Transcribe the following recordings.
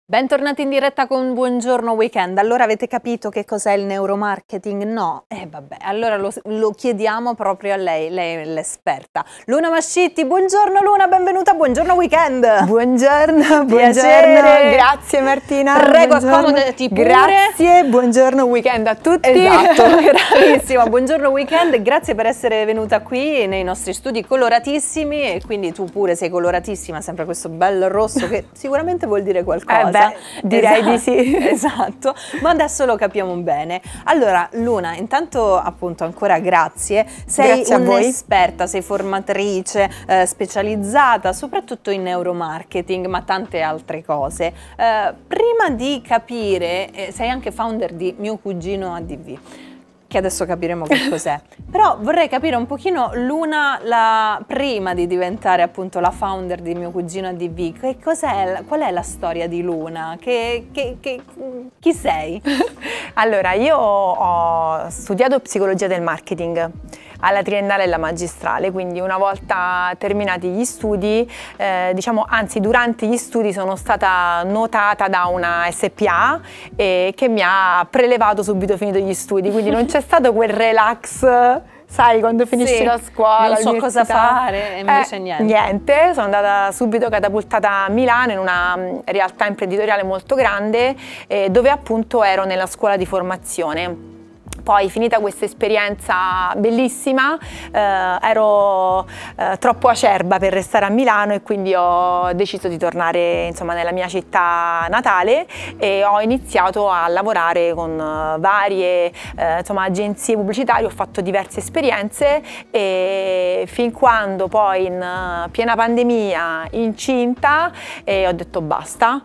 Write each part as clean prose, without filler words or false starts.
Bentornati in diretta con Buongiorno Weekend. Allora avete capito che cos'è il neuromarketing? No? Vabbè, allora lo chiediamo proprio a lei è l'esperta. Luna Mascitti, buongiorno Luna, benvenuta a Buongiorno Weekend. Buongiorno, Piacere. Grazie Martina. Prego, accomodati pure. Grazie, buongiorno weekend a tutti. Esatto, bravissima, buongiorno weekend, grazie per essere venuta qui nei nostri studi coloratissimi e quindi tu pure sei coloratissima, sempre questo bel rosso che sicuramente vuol dire qualcosa. Direi di sì. Esatto, ma adesso lo capiamo bene. Allora Luna, intanto appunto ancora grazie, sei un'esperta, sei formatrice specializzata soprattutto in neuromarketing ma tante altre cose. Prima di capire, sei anche founder di Mio Cugino ADV, che adesso capiremo che cos'è. Però vorrei capire un pochino Luna, prima di diventare appunto la founder di Mio Cugino ADV, che cos'è, qual è la storia di Luna? Chi sei? Allora, io ho studiato psicologia del marketing alla triennale e alla magistrale, quindi una volta terminati gli studi, anzi durante gli studi sono stata notata da una SPA che mi ha prelevato subito finito gli studi, quindi non c'è stato quel relax, sai, quando finisci la scuola, non so cosa fare e invece niente, sono andata subito catapultata a Milano in una realtà imprenditoriale molto grande dove appunto ero nella scuola di formazione. Poi finita questa esperienza bellissima ero troppo acerba per restare a Milano e quindi ho deciso di tornare insomma nella mia città natale e ho iniziato a lavorare con varie agenzie pubblicitarie, ho fatto diverse esperienze e fin quando poi in piena pandemia incinta ho detto basta.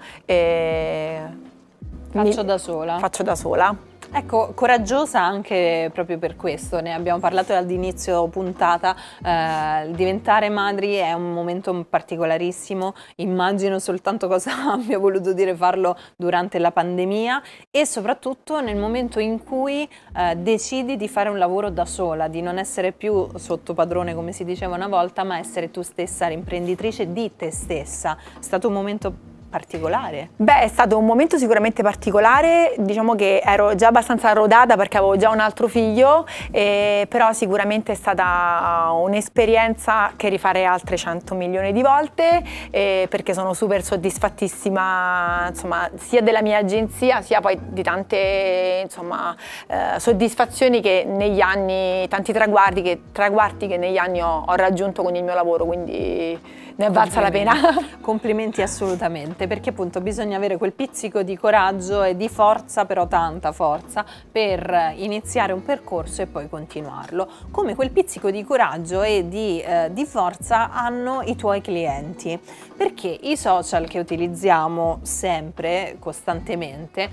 Faccio da sola. Faccio da sola. Ecco, coraggiosa anche proprio per questo, ne abbiamo parlato all'inizio puntata, diventare madri è un momento particolarissimo, immagino soltanto cosa abbia voluto dire farlo durante la pandemia e soprattutto nel momento in cui decidi di fare un lavoro da sola, di non essere più sotto padrone come si diceva una volta, ma essere tu stessa l'imprenditrice di te stessa. È stato un momento particolare? Beh, è stato un momento sicuramente particolare, diciamo che ero già abbastanza rodata perché avevo già un altro figlio, però sicuramente è stata un'esperienza che rifarei altre 100 milioni di volte perché sono super soddisfattissima insomma, sia della mia agenzia sia poi di tante insomma, soddisfazioni che negli anni, tanti traguardi che negli anni ho raggiunto con il mio lavoro, quindi ne è valsa la pena. Complimenti assolutamente, perché appunto bisogna avere quel pizzico di coraggio e di forza, però tanta forza, per iniziare un percorso e poi continuarlo. Come quel pizzico di coraggio e di forza hanno i tuoi clienti, perché i social che utilizziamo sempre, costantemente,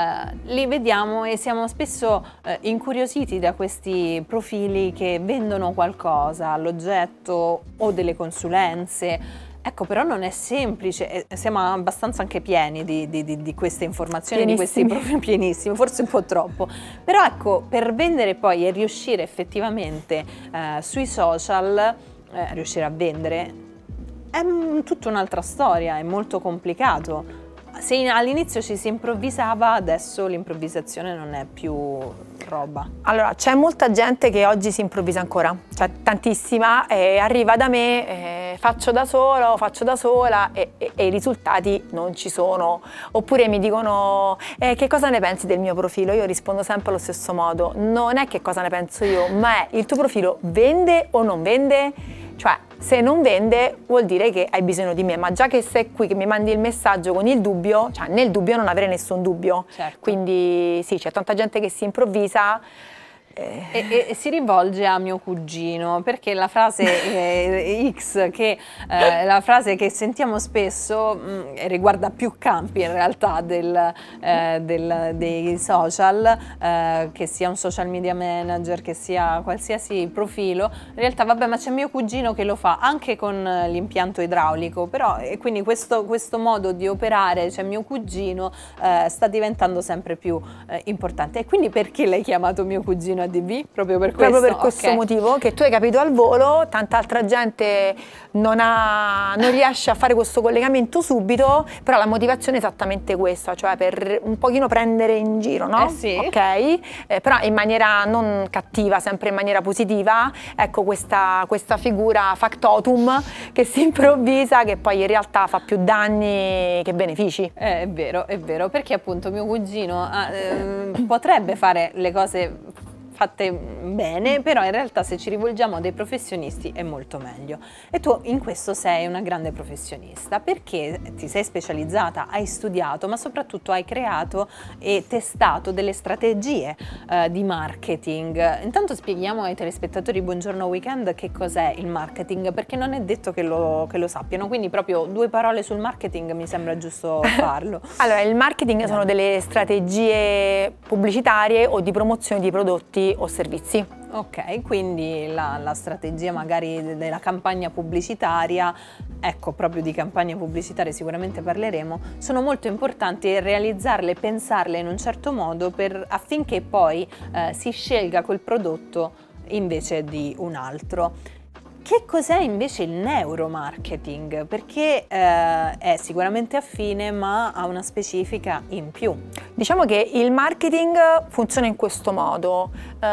li vediamo e siamo spesso incuriositi da questi profili che vendono qualcosa, l'oggetto o delle consulenze. Ecco, però non è semplice, siamo abbastanza anche pieni di queste informazioni, di questi profili pienissimi, forse un po' troppo, però ecco, per vendere poi e riuscire effettivamente sui social, riuscire a vendere, è tutta un'altra storia, è molto complicato. Se all'inizio ci si improvvisava, adesso l'improvvisazione non è più roba. Allora, c'è molta gente che oggi si improvvisa ancora, cioè tantissima, e arriva da me, faccio da solo, faccio da sola e i risultati non ci sono. Oppure mi dicono, che cosa ne pensi del mio profilo? Io rispondo sempre allo stesso modo, non è che cosa ne penso io, ma è il tuo profilo vende o non vende? Cioè, se non vende vuol dire che hai bisogno di me, ma già che sei qui, che mi mandi il messaggio con il dubbio, cioè nel dubbio non avere nessun dubbio. Certo. Quindi sì, c'è tanta gente che si improvvisa. E si rivolge a mio cugino, perché la frase X, la frase che sentiamo spesso riguarda più campi in realtà dei social, che sia un social media manager, che sia qualsiasi profilo, in realtà vabbè, ma c'è mio cugino che lo fa anche con l'impianto idraulico, però e quindi questo modo di operare, cioè mio cugino, sta diventando sempre più importante. E quindi perché l'hai chiamato mio cugino ADV? Proprio per questo? Proprio per questo motivo, che tu hai capito al volo, tanta altra gente forse non riesce a fare questo collegamento subito, però la motivazione è esattamente questa, cioè per un pochino prendere in giro, no? Sì. Ok? Però in maniera non cattiva, sempre in maniera positiva, ecco questa figura factotum che si improvvisa, che poi in realtà fa più danni che benefici. È vero, perché appunto mio cugino potrebbe fare le cose fatte bene, però in realtà se ci rivolgiamo a dei professionisti è molto meglio. E tu in questo sei una grande professionista perché ti sei specializzata, hai studiato, ma soprattutto hai creato e testato delle strategie di marketing. Intanto spieghiamo ai telespettatori Buongiorno Weekend che cos'è il marketing, perché non è detto che lo sappiano, quindi proprio 2 parole sul marketing mi sembra giusto farlo. Allora, il marketing sono delle strategie pubblicitarie o di promozione di prodotti o servizi. Ok, quindi la strategia magari della campagna pubblicitaria, ecco proprio di campagne pubblicitarie sicuramente parleremo, sono molto importanti realizzarle, pensarle in un certo modo affinché poi si scelga quel prodotto invece di un altro. Che cos'è invece il neuromarketing? Perché è sicuramente affine ma ha una specifica in più. Diciamo che il marketing funziona in questo modo.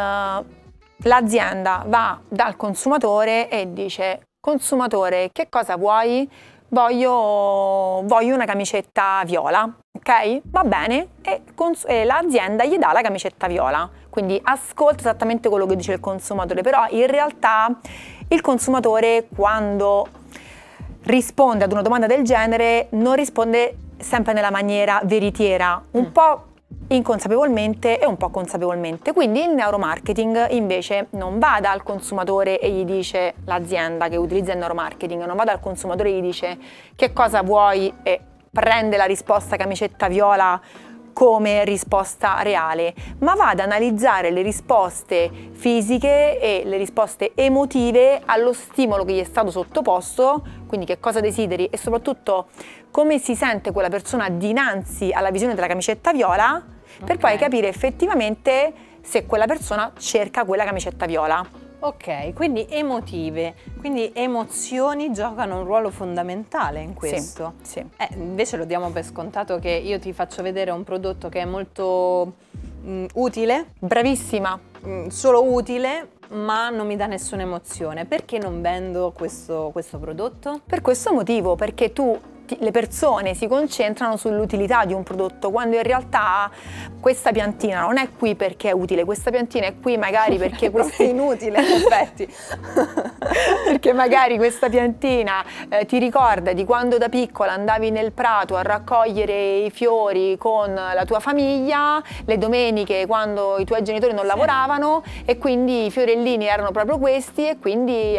L'azienda va dal consumatore e dice: consumatore, che cosa vuoi? Voglio una camicetta viola, ok? Va bene, e l'azienda gli dà la camicetta viola, quindi ascolta esattamente quello che dice il consumatore, però in realtà il consumatore quando risponde ad una domanda del genere non risponde sempre nella maniera veritiera, un po' inconsapevolmente e un po' consapevolmente. Quindi il neuromarketing invece non va dal consumatore e gli dice, l'azienda che utilizza il neuromarketing non va dal consumatore e gli dice che cosa vuoi e prende la risposta camicetta viola come risposta reale, ma va ad analizzare le risposte fisiche e le risposte emotive allo stimolo che gli è stato sottoposto, quindi che cosa desideri e soprattutto come si sente quella persona dinanzi alla visione della camicetta viola, per poi capire effettivamente se quella persona cerca quella camicetta viola. Ok, quindi emotive, quindi emozioni giocano un ruolo fondamentale in questo. Sì. Invece lo diamo per scontato che io ti faccio vedere un prodotto che è molto utile. Bravissima. Solo utile, ma non mi dà nessuna emozione. Perché non vendo questo prodotto? Per questo motivo, perché le persone si concentrano sull'utilità di un prodotto, quando in realtà questa piantina non è qui perché è utile, questa piantina è qui magari perché è inutile in effetti. Perché magari questa piantina ti ricorda di quando da piccola andavi nel prato a raccogliere i fiori con la tua famiglia, le domeniche quando i tuoi genitori non lavoravano, e quindi i fiorellini erano proprio questi, e quindi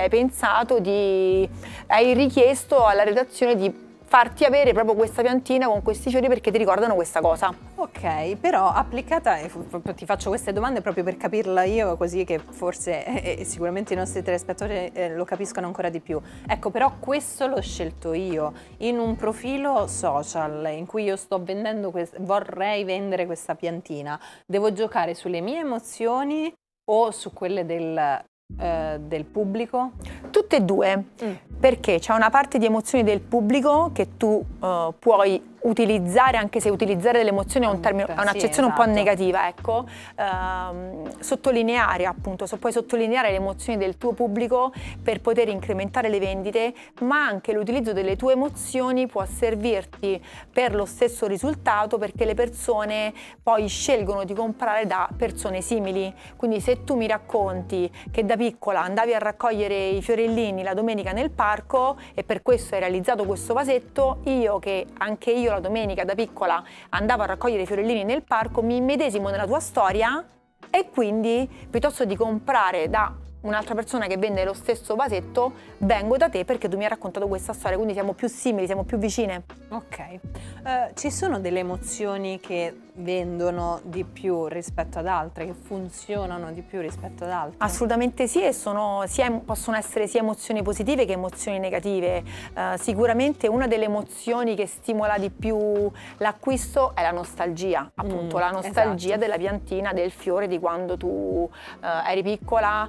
hai richiesto alla redazione di farti avere proprio questa piantina con questi fiori perché ti ricordano questa cosa. Ok, però applicata, e ti faccio queste domande proprio per capirla io, così che forse sicuramente i nostri telespettatori lo capiscono ancora di più. Ecco, però questo l'ho scelto io in un profilo social in cui io sto vendendo, vorrei vendere questa piantina. Devo giocare sulle mie emozioni o su quelle del pubblico? Tutte e due, perché c'è una parte di emozioni del pubblico che tu puoi utilizzare, anche se utilizzare delle emozioni è un'accezione un po' negativa, ecco, sottolineare appunto, puoi sottolineare le emozioni del tuo pubblico per poter incrementare le vendite, ma anche l'utilizzo delle tue emozioni può servirti per lo stesso risultato, perché le persone poi scelgono di comprare da persone simili. Quindi se tu mi racconti che da piccola andavi a raccogliere i fiorellini la domenica nel parco e per questo hai realizzato questo vasetto, anche io la domenica da piccola andavo a raccogliere i fiorellini nel parco, mi immedesimo nella tua storia e quindi piuttosto di comprare da un'altra persona che vende lo stesso vasetto, vengo da te perché tu mi hai raccontato questa storia, quindi siamo più simili, siamo più vicine. Ok, ci sono delle emozioni che vendono di più rispetto ad altre, che funzionano di più rispetto ad altre? Assolutamente sì, e possono essere sia emozioni positive che emozioni negative. Sicuramente una delle emozioni che stimola di più l'acquisto è la nostalgia, appunto la nostalgia della piantina, del fiore di quando tu eri piccola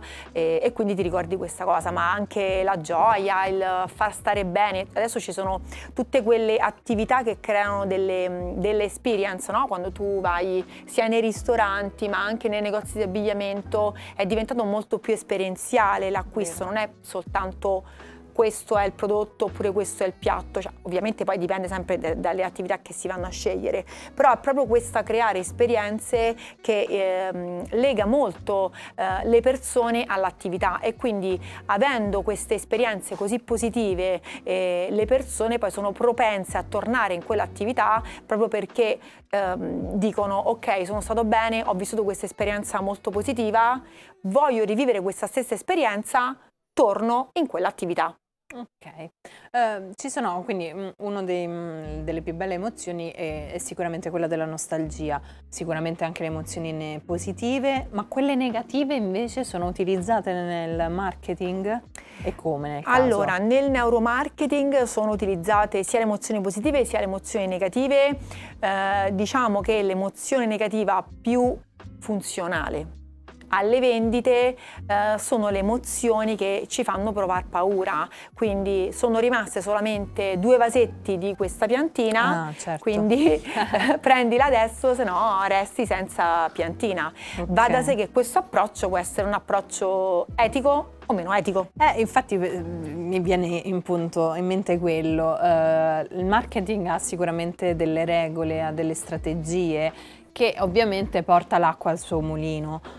e quindi ti ricordi questa cosa, ma anche la gioia, il far stare bene. Adesso ci sono tutte quelle attività che creano delle experience, no? Quando tu vai sia nei ristoranti ma anche nei negozi di abbigliamento è diventato molto più esperienziale l'acquisto, non è soltanto questo è il prodotto oppure questo è il piatto, cioè, ovviamente poi dipende sempre dalle attività che si vanno a scegliere, però è proprio questa creare esperienze che lega molto le persone all'attività, e quindi avendo queste esperienze così positive le persone poi sono propense a tornare in quell'attività proprio perché dicono ok, sono stato bene, ho vissuto questa esperienza molto positiva, voglio rivivere questa stessa esperienza, torno in quell'attività. Ok, ci sono quindi una delle più belle emozioni è sicuramente quella della nostalgia, sicuramente anche le emozioni positive, ma quelle negative invece sono utilizzate nel marketing e come nel caso? Allora, nel neuromarketing sono utilizzate sia le emozioni positive sia le emozioni negative, diciamo che l'emozione negativa più funzionale alle vendite sono le emozioni che ci fanno provare paura, quindi sono rimaste solamente 2 vasetti di questa piantina, certo. Quindi prendila adesso, se no resti senza piantina. Okay. Va da sé che questo approccio può essere un approccio etico o meno etico. Infatti mi viene in mente quello, il marketing ha sicuramente delle regole, ha delle strategie che ovviamente porta l'acqua al suo mulino.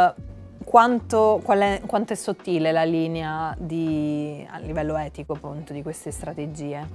Quanto è sottile la linea a livello etico appunto di queste strategie?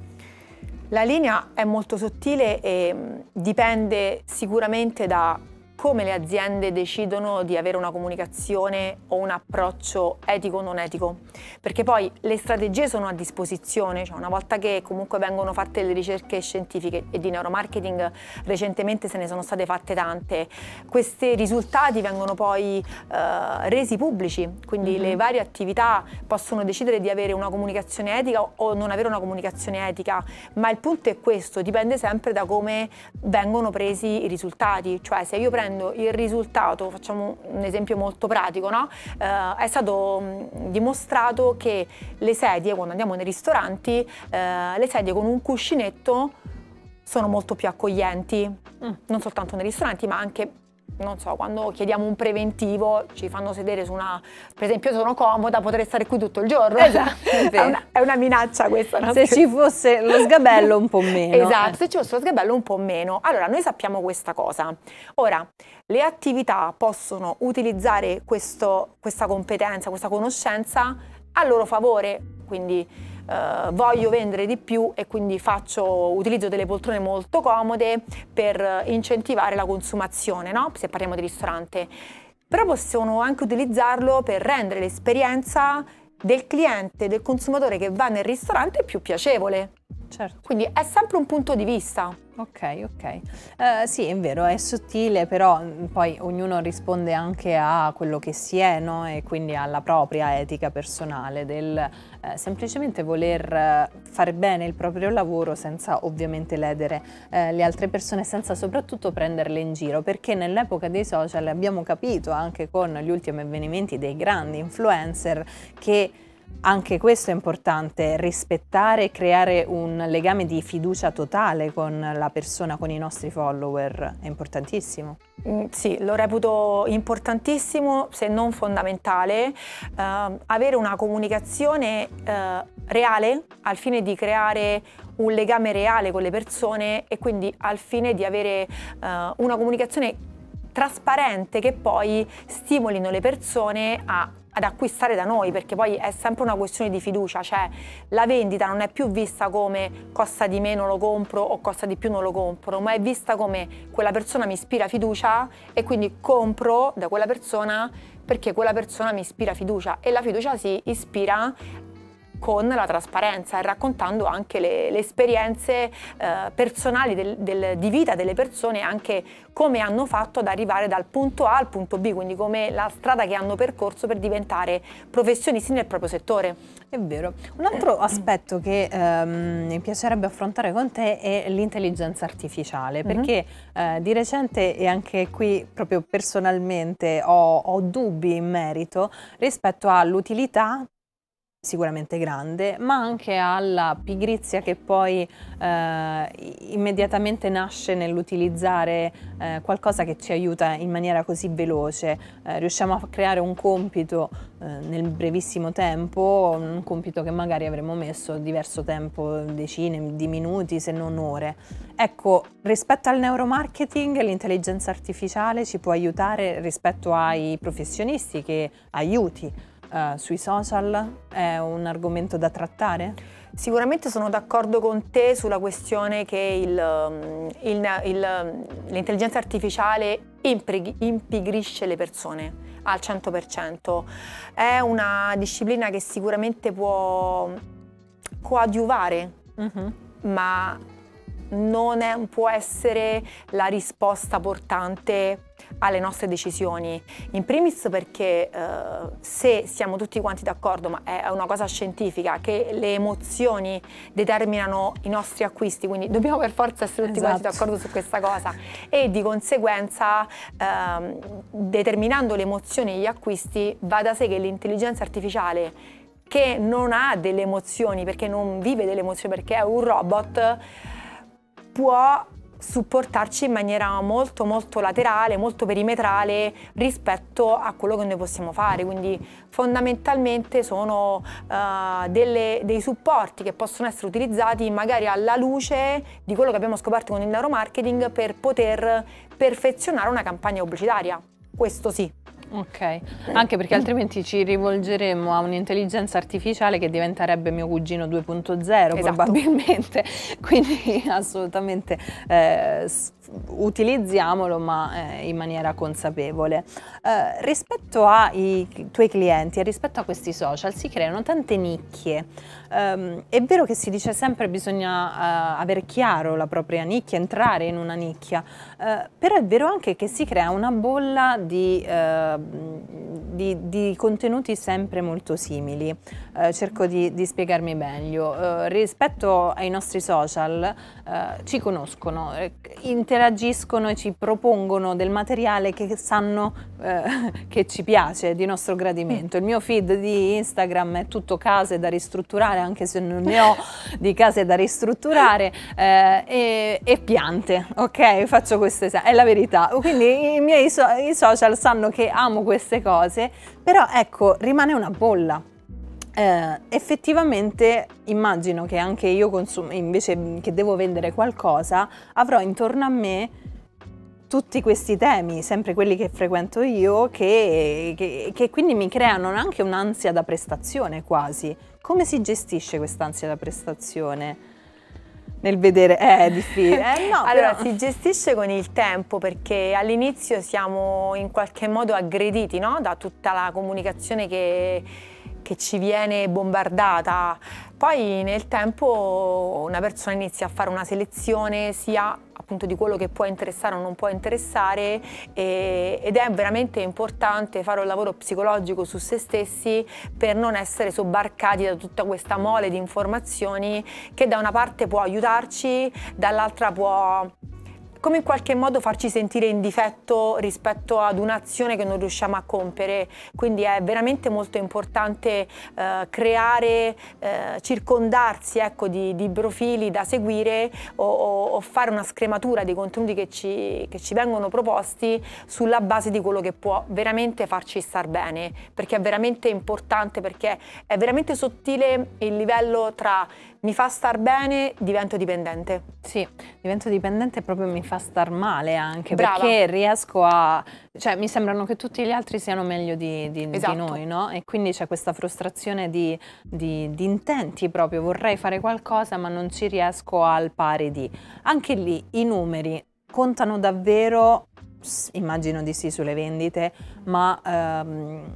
La linea è molto sottile e dipende sicuramente da come le aziende decidono di avere una comunicazione o un approccio etico o non etico, perché poi le strategie sono a disposizione, cioè una volta che comunque vengono fatte le ricerche scientifiche, e di neuromarketing recentemente se ne sono state fatte tante, questi risultati vengono poi resi pubblici, quindi le varie attività possono decidere di avere una comunicazione etica o non avere una comunicazione etica, ma il punto è questo, dipende sempre da come vengono presi i risultati, cioè se io prendo il risultato, facciamo un esempio molto pratico, no? È stato dimostrato che le sedie, quando andiamo nei ristoranti, le sedie con un cuscinetto sono molto più accoglienti, non soltanto nei ristoranti ma anche, non so, quando chiediamo un preventivo ci fanno sedere su una, per esempio sono comoda, potrei stare qui tutto il giorno. Esatto, è una minaccia questa. No? Se ci fosse lo sgabello un po' meno. Esatto, se ci fosse lo sgabello un po' meno. Allora, noi sappiamo questa cosa. Ora, le attività possono utilizzare questa competenza, questa conoscenza a loro favore, quindi voglio vendere di più e quindi utilizzo delle poltrone molto comode per incentivare la consumazione, no? Se parliamo di ristorante. Però possono anche utilizzarlo per rendere l'esperienza del cliente, del consumatore che va nel ristorante più piacevole. Certo. Quindi è sempre un punto di vista. Ok. Sì, è vero, è sottile, però poi ognuno risponde anche a quello che si è, no? E quindi alla propria etica personale del semplicemente voler fare bene il proprio lavoro senza ovviamente ledere le altre persone, senza soprattutto prenderle in giro, perché nell'epoca dei social abbiamo capito anche con gli ultimi avvenimenti dei grandi influencer che anche questo è importante, rispettare e creare un legame di fiducia totale con la persona, con i nostri follower, è importantissimo. Sì, lo reputo importantissimo, se non fondamentale, avere una comunicazione reale al fine di creare un legame reale con le persone e quindi al fine di avere una comunicazione trasparente che poi stimolino le persone ad acquistare da noi, perché poi è sempre una questione di fiducia, cioè la vendita non è più vista come costa di meno lo compro o costa di più non lo compro, ma è vista come quella persona mi ispira fiducia e quindi compro da quella persona perché quella persona mi ispira fiducia, e la fiducia si ispira con la trasparenza e raccontando anche le esperienze personali di vita delle persone, anche come hanno fatto ad arrivare dal punto A al punto B, quindi come la strada che hanno percorso per diventare professionisti nel proprio settore. È vero. Un altro aspetto che mi piacerebbe affrontare con te è l'intelligenza artificiale, perché di recente, e anche qui proprio personalmente ho dubbi in merito rispetto all'utilità sicuramente grande, ma anche alla pigrizia che poi immediatamente nasce nell'utilizzare qualcosa che ci aiuta in maniera così veloce. Riusciamo a creare un compito nel brevissimo tempo, un compito che magari avremmo messo diverso tempo, decine di minuti se non ore. Ecco, rispetto al neuromarketing, l'intelligenza artificiale ci può aiutare rispetto ai professionisti che aiuti. Sui social è un argomento da trattare? Sicuramente sono d'accordo con te sulla questione che l'intelligenza artificiale impigrisce le persone al 100%. È una disciplina che sicuramente può coadiuvare, ma non può essere la risposta portante alle nostre decisioni. In primis perché se siamo tutti quanti d'accordo, ma è una cosa scientifica, che le emozioni determinano i nostri acquisti, quindi dobbiamo per forza essere tutti quanti d'accordo su questa cosa, e di conseguenza determinando le emozioni e gli acquisti va da sé che l'intelligenza artificiale, che non ha delle emozioni perché non vive delle emozioni perché è un robot, può supportarci in maniera molto laterale, molto perimetrale rispetto a quello che noi possiamo fare. Quindi fondamentalmente sono dei supporti che possono essere utilizzati magari alla luce di quello che abbiamo scoperto con il neuromarketing per poter perfezionare una campagna pubblicitaria. Questo sì. Ok, anche perché altrimenti ci rivolgeremmo a un'intelligenza artificiale che diventerebbe mio cugino 2.0 probabilmente, quindi assolutamente utilizziamolo, ma in maniera consapevole. Rispetto ai tuoi clienti e rispetto a questi social si creano tante nicchie. È vero che si dice sempre bisogna avere chiaro la propria nicchia, entrare in una nicchia, però è vero anche che si crea una bolla di contenuti sempre molto simili. Cerco di spiegarmi meglio. Rispetto ai nostri social ci conoscono, interagiscono e ci propongono del materiale che sanno che ci piace, di nostro gradimento. Il mio feed di Instagram è tutto case da ristrutturare, anche se non ne ho di case da ristrutturare, e piante, ok? Faccio questo esempio, è la verità. Quindi i miei i social sanno che amo queste cose, però ecco, rimane una bolla. Effettivamente immagino che anche io invece che devo vendere qualcosa, avrò intorno a me tutti questi temi, sempre quelli che frequento io, che quindi mi creano anche un'ansia da prestazione quasi. Come si gestisce quest'ansia da prestazione? Nel vedere, è difficile. No, allora, si gestisce con il tempo, perché all'inizio siamo in qualche modo aggrediti, no? Da tutta la comunicazione che ci viene bombardata. Poi nel tempo una persona inizia a fare una selezione sia appunto di quello che può interessare o non può interessare, ed è veramente importante fare un lavoro psicologico su se stessi per non essere sobbarcati da tutta questa mole di informazioni che da una parte può aiutarci, dall'altra può come in qualche modo farci sentire in difetto rispetto ad un'azione che non riusciamo a compiere. Quindi è veramente molto importante creare, circondarsi, ecco, di profili da seguire o fare una scrematura dei contenuti che ci vengono proposti sulla base di quello che può veramente farci star bene, perché è veramente importante, perché è veramente sottile il livello tra mi fa star bene, divento dipendente. Sì, divento dipendente e proprio mi fa star male anche. Brava. Perché riesco a... cioè mi sembrano che tutti gli altri siano meglio di noi, no? E quindi c'è questa frustrazione di intenti proprio, vorrei fare qualcosa ma non ci riesco al pari di. Anche lì i numeri contano davvero, immagino di sì sulle vendite, ma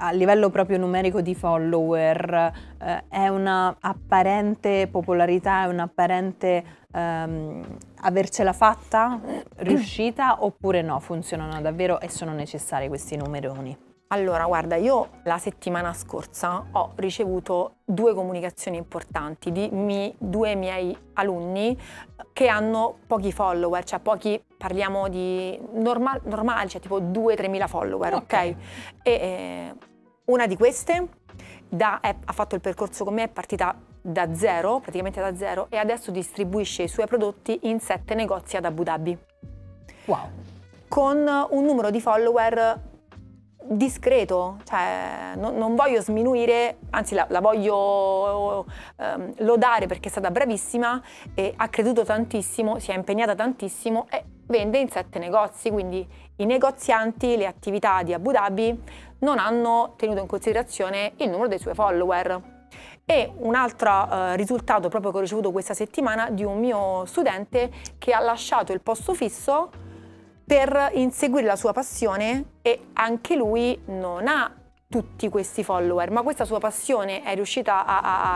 a livello proprio numerico di follower è una apparente popolarità, è un'apparente avercela fatta, riuscita, oppure no, funzionano davvero e sono necessari questi numeroni? Allora, guarda, io la settimana scorsa ho ricevuto 2 comunicazioni importanti di 2 miei alunni che hanno pochi follower, cioè pochi, parliamo di normali, cioè tipo 2-3 mila follower, ok? E una di queste ha fatto il percorso con me, è partita da zero, praticamente da zero, e adesso distribuisce i suoi prodotti in 7 negozi ad Abu Dhabi. Wow! Con un numero di follower discreto, cioè non voglio sminuire, anzi la voglio lodare perché è stata bravissima e ha creduto tantissimo, si è impegnata tantissimo e vende in 7 negozi, quindi i negozianti, le attività di Abu Dhabi non hanno tenuto in considerazione il numero dei suoi follower. E un altro risultato proprio che ho ricevuto questa settimana di un mio studente che ha lasciato il posto fisso per inseguire la sua passione e anche lui non ha tutti questi follower, ma questa sua passione è riuscita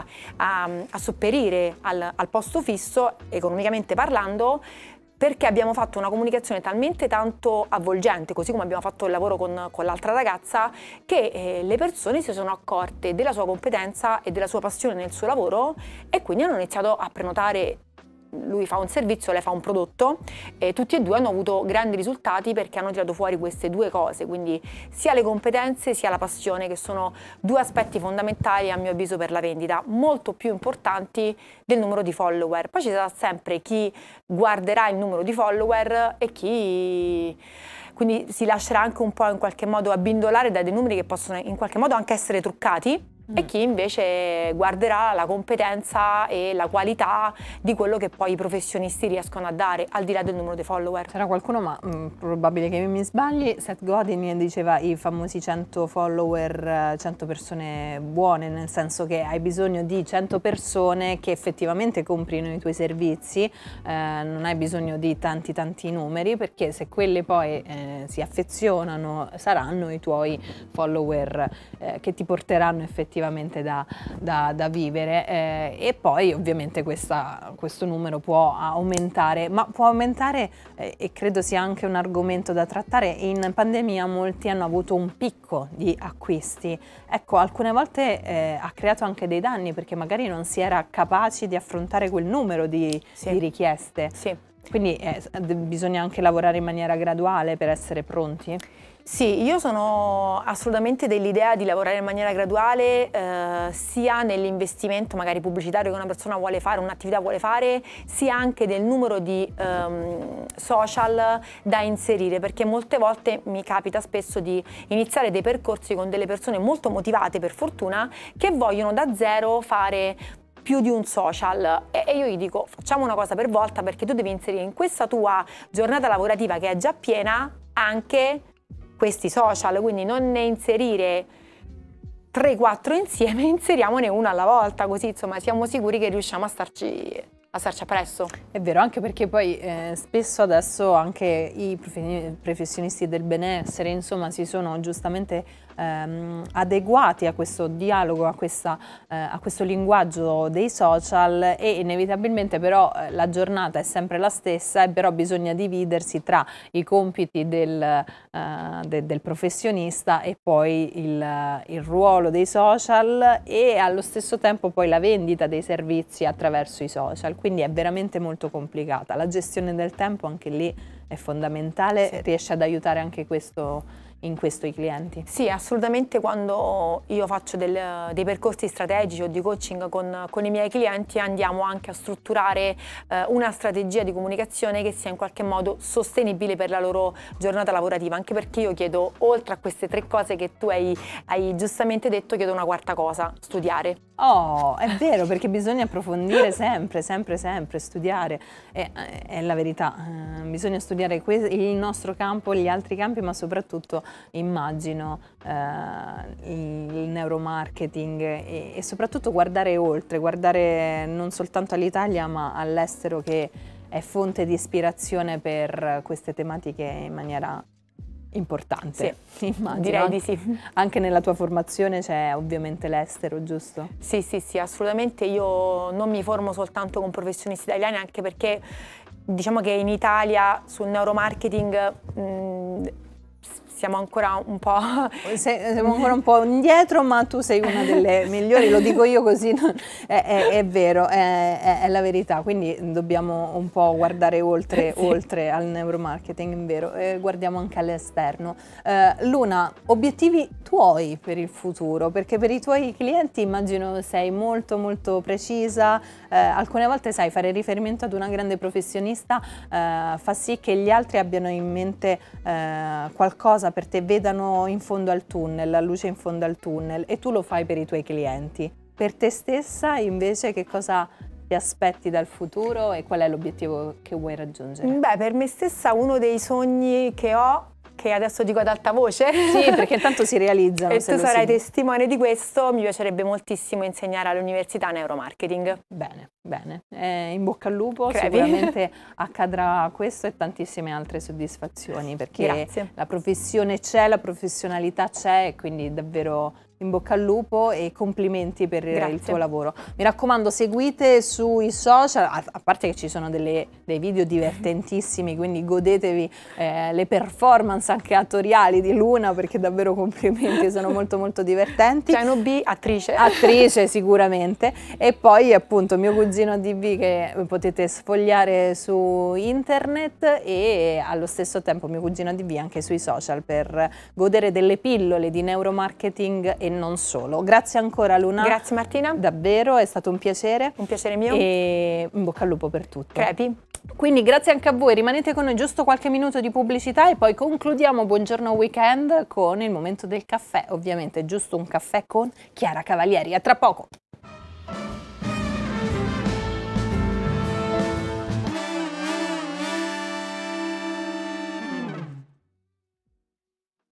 a sopperire al posto fisso, economicamente parlando, perché abbiamo fatto una comunicazione talmente tanto avvolgente, così come abbiamo fatto il lavoro con l'altra ragazza, che le persone si sono accorte della sua competenza e della sua passione nel suo lavoro e quindi hanno iniziato a prenotare. Lui fa un servizio, lei fa un prodotto e tutti e 2 hanno avuto grandi risultati perché hanno tirato fuori queste 2 cose, quindi sia le competenze sia la passione, che sono 2 aspetti fondamentali a mio avviso per la vendita, molto più importanti del numero di follower. Poi ci sarà sempre chi guarderà il numero di follower e chi quindi si lascerà anche un po' in qualche modo abbindolare da dei numeri che possono in qualche modo anche essere truccati, e chi invece guarderà la competenza e la qualità di quello che poi i professionisti riescono a dare, al di là del numero dei follower. C'era qualcuno, ma probabile che mi sbagli, Seth Godin diceva i famosi 100 follower, 100 persone buone, nel senso che hai bisogno di 100 persone che effettivamente comprino i tuoi servizi, non hai bisogno di tanti numeri, perché se quelle poi si affezionano saranno i tuoi follower che ti porteranno effettivamente da vivere, e poi ovviamente questo numero può aumentare, ma può aumentare e credo sia anche un argomento da trattare. In pandemia molti hanno avuto un picco di acquisti, ecco, alcune volte ha creato anche dei danni perché magari non si era capaci di affrontare quel numero di richieste. Sì. Quindi bisogna anche lavorare in maniera graduale per essere pronti? Sì, io sono assolutamente dell'idea di lavorare in maniera graduale, sia nell'investimento magari pubblicitario che una persona vuole fare, un'attività vuole fare, sia anche del numero di social da inserire, perché molte volte mi capita spesso di iniziare dei percorsi con delle persone molto motivate, per fortuna, che vogliono da zero fare più di un social, e io gli dico facciamo una cosa per volta, perché tu devi inserire in questa tua giornata lavorativa che è già piena anche questi social, quindi non ne inserire 3-4 insieme, inseriamone uno alla volta, così insomma siamo sicuri che riusciamo a starci appresso. È vero, anche perché poi spesso adesso anche i professionisti del benessere insomma si sono giustamente adeguati a questo dialogo, a questo linguaggio dei social, e inevitabilmente però la giornata è sempre la stessa, e però bisogna dividersi tra i compiti del professionista e poi il ruolo dei social, e allo stesso tempo poi la vendita dei servizi attraverso i social, quindi è veramente molto complicata. La gestione del tempo anche lì è fondamentale, sì. Riesce ad aiutare anche in questo i clienti? Sì, assolutamente. Quando io faccio dei percorsi strategici o di coaching con i miei clienti, andiamo anche a strutturare una strategia di comunicazione che sia in qualche modo sostenibile per la loro giornata lavorativa, anche perché io chiedo, oltre a queste 3 cose che tu hai giustamente detto, chiedo una 4ª cosa: studiare. Oh, è vero, perché bisogna approfondire sempre, studiare, è la verità, bisogna studiare il nostro campo, gli altri campi, ma soprattutto immagino il neuromarketing e soprattutto guardare oltre, guardare non soltanto all'Italia ma all'estero, che è fonte di ispirazione per queste tematiche in maniera importante, Sì, immagino. direi di sì. Anche nella tua formazione c'è ovviamente l'estero, giusto? Sì, sì, sì, assolutamente. Io non mi formo soltanto con professionisti italiani, anche perché diciamo che in Italia sul neuromarketing siamo ancora un po'... Siamo ancora un po' indietro, ma tu sei una delle migliori, lo dico io così, è vero, è la verità, quindi dobbiamo un po' guardare oltre, Sì. oltre al neuromarketing, è vero, guardiamo anche all'esterno. Luna, obiettivi tuoi per il futuro? Perché per i tuoi clienti immagino sei molto molto precisa, alcune volte sai, fare riferimento ad una grande professionista fa sì che gli altri abbiano in mente qualcosa per te, vedano in fondo al tunnel, la luce in fondo al tunnel, e tu lo fai per i tuoi clienti. Per te stessa invece che cosa ti aspetti dal futuro e qual è l'obiettivo che vuoi raggiungere? Beh, per me stessa uno dei sogni che ho, che adesso dico ad alta voce, sì, perché intanto si realizzano. E tu sarai testimone di questo, mi piacerebbe moltissimo insegnare all'università neuromarketing. Bene, bene, in bocca al lupo, Crepi. Sicuramente accadrà questo e tantissime altre soddisfazioni, perché Grazie. la professione c'è, la professionalità c'è, e quindi davvero in bocca al lupo e complimenti per il tuo lavoro. Mi raccomando, seguite sui social, a parte che ci sono dei video divertentissimi, quindi godetevi le performance anche attoriali di Luna, perché davvero complimenti, sono molto molto divertenti. Piano B, attrice. Attrice sicuramente, e poi appunto mio cugino DB che potete sfogliare su internet, e allo stesso tempo mio cugino DB anche sui social per godere delle pillole di neuromarketing e non solo. Grazie ancora Luna. Grazie Martina. Davvero, è stato un piacere. Un piacere mio. E in bocca al lupo per tutto. Crepi. Quindi grazie anche a voi, rimanete con noi giusto qualche minuto di pubblicità e poi concludiamo Buongiorno Weekend con il momento del caffè, ovviamente giusto un caffè con Chiara Cavalieri. A tra poco!